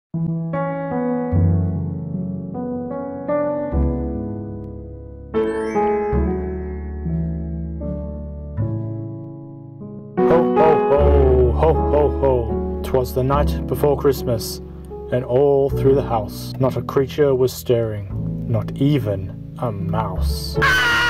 Ho, ho, ho, ho, ho, ho. 'Twas the night before Christmas, and all through the house not a creature was stirring, not even a mouse.